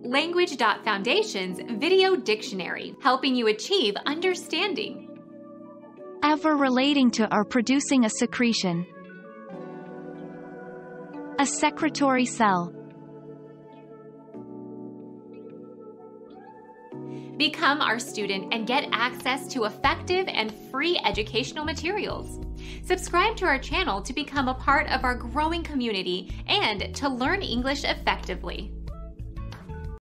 Language.Foundation's Video Dictionary, helping you achieve understanding. Ever relating to or producing a secretion. A secretory cell. Become our student and get access to effective and free educational materials. Subscribe to our channel to become a part of our growing community and to learn English effectively.